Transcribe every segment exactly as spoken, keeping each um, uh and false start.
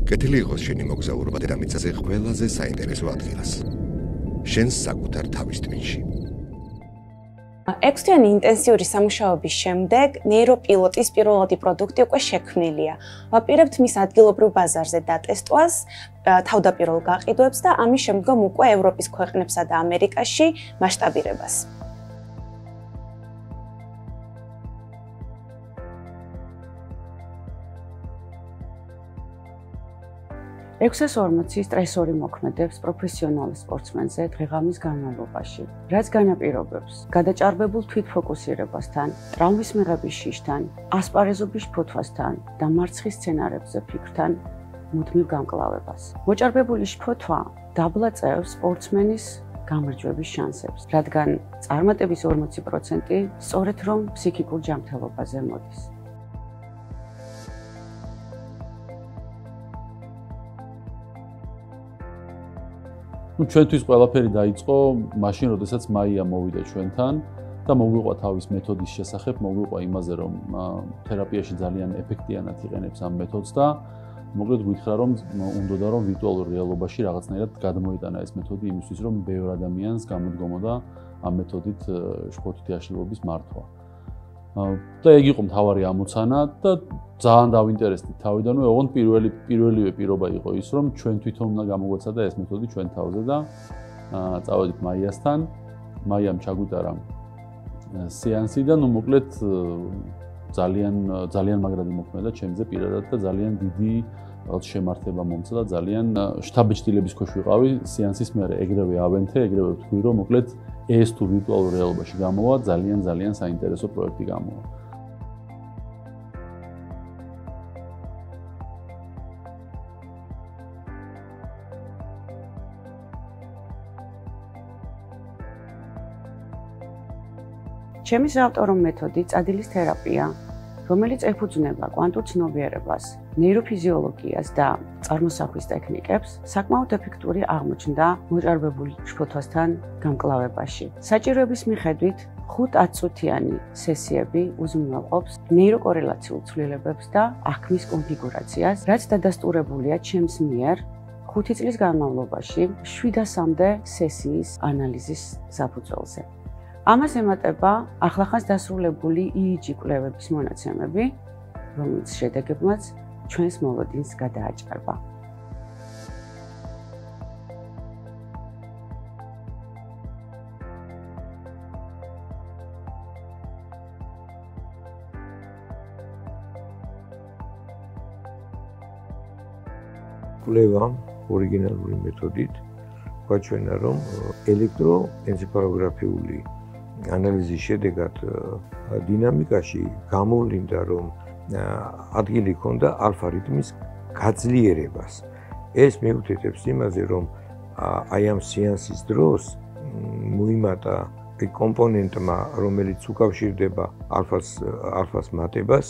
კეთილი იყოს შენი მოგზაურობა დედამიწაზე ყველაზე საინტერესო ადგილას. შენს საკუთარ თავის ტვინში. ექვსთვიანი ინტენსიური სამუშაოების შემდეგ ნეიროპილოტის პირველადი პროდუქტი უკვე შექმნილია. ვაპირებთ მის ადგილობრივ ბაზარზე დატესტვას, თავდაპირველ გაყიდვებს და ამის შემდგომ უკვე ევროპის ქვეყნებსა და ამერიკაში მასშტაბირებას. ექვსას ორმოცი სტრესორი მოქმედებს პროფესიონალის სპორტსმენზე დღეღამის განმავლობაში, რაც განაპირობებს გადაჭარბებულ თვითფოკუსირებასთან, ტრავმის მიღების შიშთან, ასპარეზობის შფოთვასთან და მარცხის სცენარებზე ფიქრთან მუდმივ გამკლავებას. მოჭარბებული შფოთვა დაბლაწევს სპორტსმენის გამარჯვების შანსებს, რადგან წარმატების ორმოცი პროცენტი სწორედ რომ ფსიქიკურ ჯანმრთელობაზე მოდის. Ну, ჩვენთვის ყველაფერი დაიწყო მაშინ, როდესაც მაია მოვიდა ჩვენთან და მოგვიყვა თავის მეთოდის შესახებ, მოგვიყვა იმაზე, რომ თერაპიაში ძალიან ეფექტიანად იყენებს ამ მეთოდს და მოკლედ გითხრა, რომ უნდოდა რომ ვირტუალურ რეალობაში რაღაცნაირად გადმოიტანა ეს მეთოდი იმისთვის, რომ ბევრ ადამიანს გამოდგომოდა ამ მეთოდით შფოთვითი აშლილობის მართვა. და ეგ იყო მთავარი ამოცანა და ძალიან დავინტერესდით თავიდანვე, ოღონდ პირველი პირველივე პირობა იყო ის, რომ ჩვენ თვითონ უნდა გამოგვეცადა ეს მეთოდი ჩვენ თავზე და წავედით მაიასთან. მაიამ ჩაგვიტარა სეანსი და ნუ მოკლედ ძალიან ძალიან მაგრად იმოქმედა ჩემზე პირადად და ძალიან დიდი რაღაც შემართება მომცა და ძალიან შთაბეჭდილების ქვეშ ვიყავი სეანსის მერე. ეგრევე ავენთე, ეგრევე ვთქვი, რომ მოკლედ ეს თუ ვირტუალურ რეალობაში გამოვა, ძალიან ძალიან საინტერესო პროექტი გამოვა. ჩემი საავტორო მეთოდი წადილის თერაპია, რომელიც ეფუძნება კვანტურ ცნობიერებას, ნეიროფიზიოლოგიას და წარმოსახვის ტექნიკებს, საკმაოდ ეფექტური აღმოჩნდა მოჭარბებული შფოთვასთან გამკლავებაში. საჭიროების მიხედვით ხუთ-ათ წუთიანი სესიები უზრუნველყოფს ნეიროკორელაციულ ცვლილებებს და აღქმის კონფიგურაციას, რაც დადასტურებულია ჩემს მიერ ხუთი წლის განმავლობაში შვიდასამდე სესიის ანალიზის საფუძველზე. ამას ემატება ახლახანს დასრულებული ი ი ჯი კვლევების მონაცემები, რომელიც შედეგებმაც ჩვენს მოლოდინს გადააჭარბა. კვლევა ორიგინალური მეთოდით გვაჩვენა, რომ ელექტროენცეფალოგრაფიული ანალიზის შედეგად დინამიკაში გამოვლინდა, რომ ადგილი ჰქონდა ალფა რიტმის გაძლიერებას. ეს მიუთითებს იმაზე, რომ აი ამ სეანსის დროს მოიმატა კომპონენტმა, რომელიც უკავშირდება ალფას ალფას მატებას,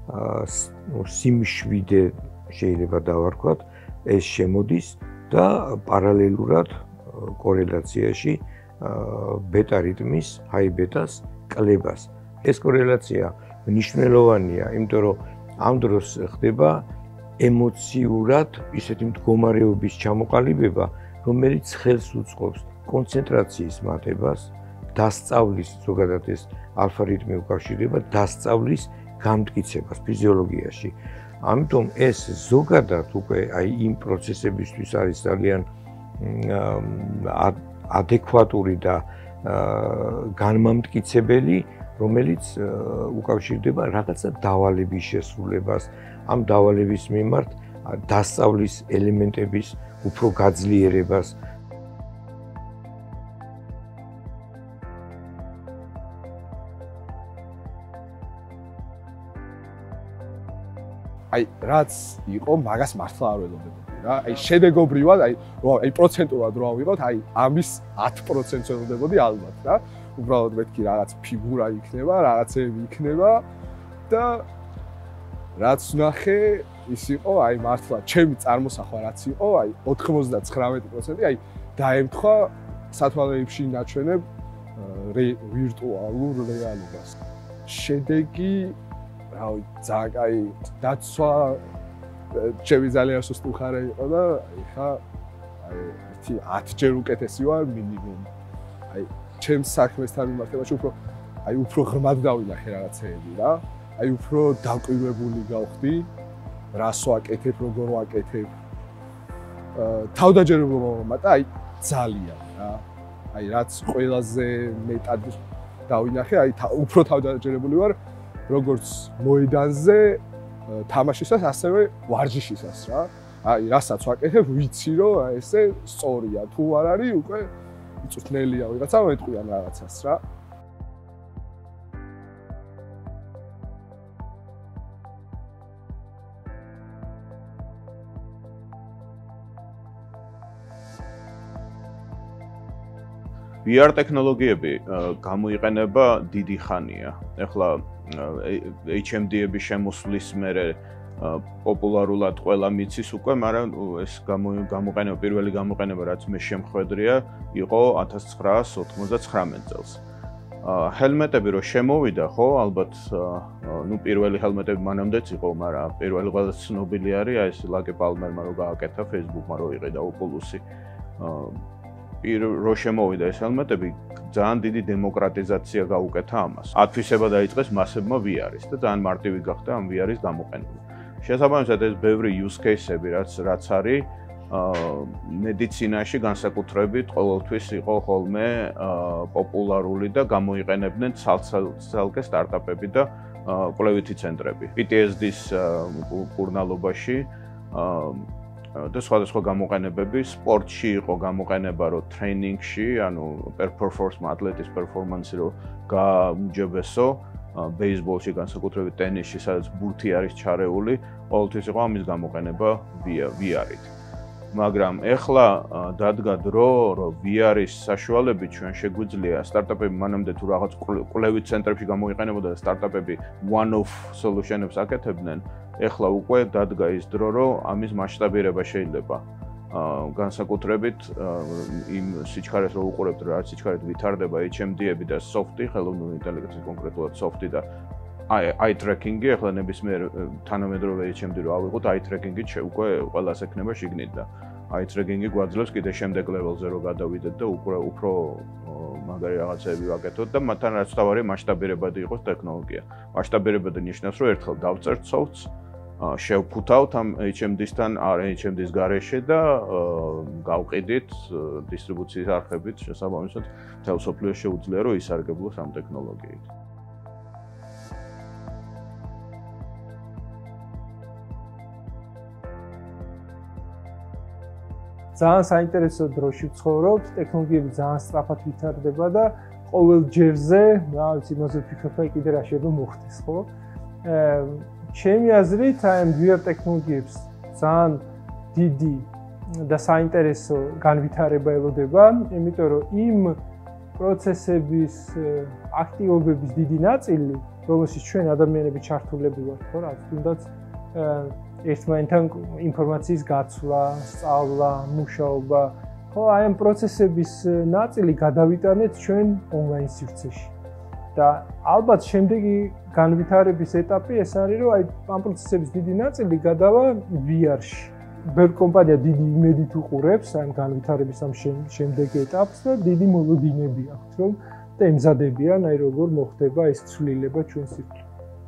სიმშვიდე შეიძლება დავარქვათ, ეს შემოდის და პარალელურად კორელაციაში ბეტა რიტმის, ჰაი ბეტას კლებას. ეს კორელაცია მნიშვნელოვანია, იმიტომ რომ ამ დროს ხდება ემოციურად ისეთი მდგომარეობის ჩამოყალიბება, რომელიც ხელს უწყობს კონცენტრაციის მატებას, დასწავლის, ზოგადად ეს ალფა რიტმი უკავშირდება დასწავლის გამტკიცებას ფიზიოლოგიაში. ამიტომ ეს ზოგადად უკვე აი იმ პროცესებისთვის არის ძალიან ადეკვატური და განმამტკიცებელი, რომელიც უკავშირდება რაღაცა დავალების შესრულებას, ამ დავალების მიმართ დასწავლის ელემენტების უფრო გაძლიერებას. აი რაც იყო მაგას მართლა არ ველოდებოდი რა. აი შედეგობრივად, აი რო აი პროცენტულად რო ავიღოთ, აი ამის ათი პროცენტს ველოდებოდი ალბათ რა. უბრალოდ მეთქი რაღაც ფიგურა იქნება, რაღაცები იქნება და რაც ვნახე ის იყო აი მართლა ჩემი წარმოსახვა რაც იყო, აი ოთხმოცდათხრამეტი პროცენტი აი დაემთხვა სათვალეებში ნაჩვენებ ვირტუალურ რეალობას. შედეგი რავი, ძალიან კაი დაცვა ჩემი ძალიან სუსტი მხარე იყო და ხა აი ათჯერ უკეთესი ვარ მინიმუმ. აი ჩემს საქმესთან მიმართებაში უფრო აი უფრო ღრმად დავინახე რაღაცეები რა. აი უფრო დაკვირვებული გავხდი, რას ვაკეთებ, როგორ ვაკეთებ. თავდაჯერებულობა მომატა აი ძალიან რა. აი რაც ყველაზე მეტად დავინახე, აი უფრო თავდაჯერებული ვარ როგორც მოედანზე თამაშისას, ასევე ვარჯიშისას რა. აი რასაც ვაკეთებ, ვიცი რომ ესე სწორია, თუ არ არის უკვე მწვრთნელია ვიღაცა მეტყვიან რაღაცას რა. ვი არ ტექნოლოგიები გამოიყენება დიდი ხანია. ეხლა ეიჩ ემ დი-ების შემოსვლის მერე პოპულარულად ყველა მიცის უკვე, მაგრამ ეს გამოყენება, პირველი გამოყენება, რაც მე შემხვედრია, იყო ათას ცხრაას ოთხმოცდათხრამეტ წელს. ჰელმეტები რო შემოვიდა, ხო, ალბათ, ნუ პირველი ჰელმეტები მანამდეც იყო, მაგრამ პირველი ყველაზე ცნობილი არის აი ეს ლაკი პალმერმა რო გააკეთა Facebook-მა რო იყიდა ოკულუსი. რო შემოვიდა ეს ჰელმეტები, ძალიან დიდი დემოკრატიზაცია გაუკეთა ამას. ათვისება დაიწყეს მასებმა ვი არის და ძალიან მარტივი გახდა ამ ვი არის გამოყენება. შესაბამისად ეს ბევრი use case-ები რაც რაც არის მედიცინაში განსაკუთრებით ყოველთვის იყო ხოლმე პოპულარული და გამოიყენებდნენ ცალკე სტარტაპები და კვლევითი ცენტრები. პი ტი ეს დის კურნალობაში და სხვადასხვა გამოყენებები, სპორტში იყო გამოყენება, რომ ტრეინინგში, ანუ performance ატლეტის პერფორმანსი რო გაუმჯობესო, ბეისბოლში განსაკუთრებით ტენისში, სადაც ბურთი არის ჩარეული, ყოველთვის იყო ამის გამოყენება ვი არით. მაგრამ ეხლა დადგა დრო, რომ ვი არის საშუალებით ჩვენ შეგვიძლია სტარტაპები მანამდე თუ რაღაც კვლევით ცენტრებში გამოიყენებოდა და სტარტაპები one-off solution-ებს აკეთებდნენ, ეხლა უკვე დადგა ის დრო, რომ ამის მასშტაბირება შეიძლება. განსაკუთრებით იმ სიჩქარეს რო უყურებთ, რა სიჩქარით ვითარდება ეიჩ ემ დი-ები და სოფტი, ხელოვნური ინტელექტი კონკრეტულად სოფტი და eye tracking-ი, ეხლა ნებისმიერ თანამედროვე ეიჩ ემ დი რო ავიღოთ, eye tracking-ით უკვე ყველას ექნება შიგნით და eye tracking-ი გვაძლევს კიდე შემდეგ level-ზე რო გადავიდეთ და უკვე უფრო მაგარი რაღაცები ვაკეთოთ და მათთან რაც თავარი მასშტაბირებადი იყოს ტექნოლოგია. მასშტაბირებადი ნიშნავს, რომ ერთხელ დავწერთ სოფტს, შევფუთავთ ამ ეიჩ ემ დი-სთან არ ეიჩ ემ დის გარეშე და გავყიდით დისტრიბუციის არხებით, შესაბამისად მთელ მსოფლიოს შეუძლია რომ ისარგებლოს ამ ტექნოლოგიით. ძალიან საინტერესო დროში ვცხოვრობთ, ტექნოლოგიები ძალიან სწრაფად ვითარდება და ყოველ ჯერზე, რა ვიცი, იმაზე ვფიქრობ, აი კიდე რა შეიძლება მოხდეს, ხო? ჩემი აზრით, აი ამ ვი არ ტექნოლოგიებს ძალიან დიდი და საინტერესო განვითარება ელოდება, იმიტომ რომ იმ პროცესების აქტივობების დიდი ნაწილი, რომელშიც ჩვენ ადამიანები ჩართულები ვართ, ხო, რაც თუნდაც ერთმანეთთან ინფორმაციის გაცვლა, სწავლა, მუშაობა, ხო, აი ამ პროცესების ნაწილი გადავიტანეთ ჩვენ ონლაინ სივრცეში. და ალბათ შემდეგი განვითარების ეტაპი ეს არის, რომ აი ამ პროცესების დიდი ნაწილი გადავა ვი არ-ში. ბევრი კომპანია დიდი იმედით უყურებს ამ განვითარების ამ შემდეგ ეტაპს და დიდი მოლოდინები აქვთ, რომ და ემზადებიან, აი როგორ მოხდება ეს ცვლილება ჩვენ სივრცეში.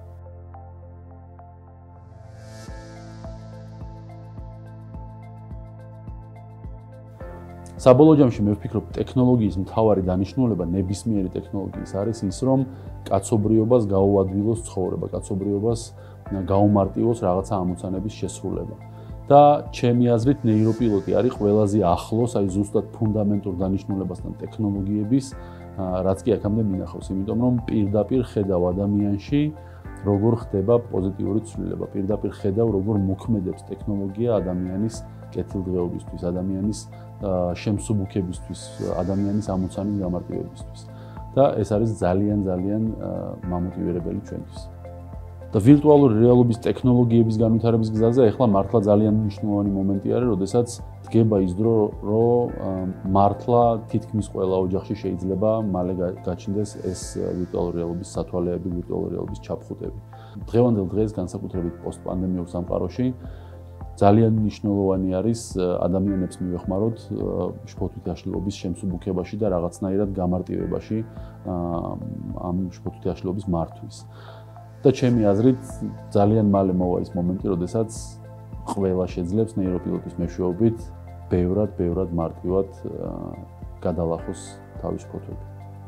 საბოლოო ჯამში მე ვფიქრობ, ტექნოლოგიის მთავარი დანიშნულება ნებისმიერი ტექნოლოგიის არის ის, რომ კაცობრიობას გაუადვილოს ცხოვრება, კაცობრიობას გაუმარტივოს რაღაცა ამოცანების შესრულება. და ჩემი აზრით, ნეიროპილოტი არის ყველაზე ახლოს, აი ზუსტად ფუნდამენტურ დანიშნულებასთან ტექნოლოგიების, რაც კი აქამდე მინახავს, იმიტომ რომ პირდაპირ ხედავ ადამიანში, როგორ ხდება პოზიტიური ცვლილება, პირდაპირ ხედავ, როგორ მოქმედებს ტექნოლოგია ადამიანის კეთილდღეობისთვის, ადამიანის შემსუბუქებისთვის, ადამიანის ამოცანის გამარტივებისთვის. და ეს არის ძალიან ძალიან მამოტივირებელი ჩვენთვის. და ვირტუალური რეალობის ტექნოლოგიების განვითარების გზაზე ახლა მართლა ძალიან მნიშვნელოვანი მომენტი არის, როდესაც დგება ის დრო, რომ მართლა თითქმის ყველა ოჯახში შეიძლება მალე გაჩნდეს ეს ვირტუალური რეალობის სათვალეები, ვირტუალური რეალობის ჩაფხუტები. დღევანდელ დღეს განსაკუთრებით პოსტპანდემიურ სამყაროში ძალიან მნიშვნელოვანი არის ადამიანებს მივეხმაროთ შფოთვითი აშლილობის შემსუბუქებაში და რაღაცნაირად გამარტივებაში ამ შფოთვითი აშლილობის მართვის. და ჩემი აზრით ძალიან მალე მოვა ის მომენტი, როდესაც ყველა შეძლებს ნეიროპილოტის მეშვეობით ბევრად, ბევრად მარტივად გადალახოს თავის შფოთვები.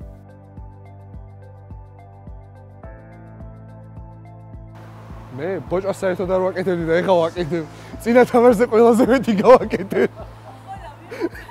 მე ბოჭას საერთოდ არ ვაკეთებდი და ეხლა ვაკეთებ. წინა თამაშზე ყველაზე მეტი გავაკეთე.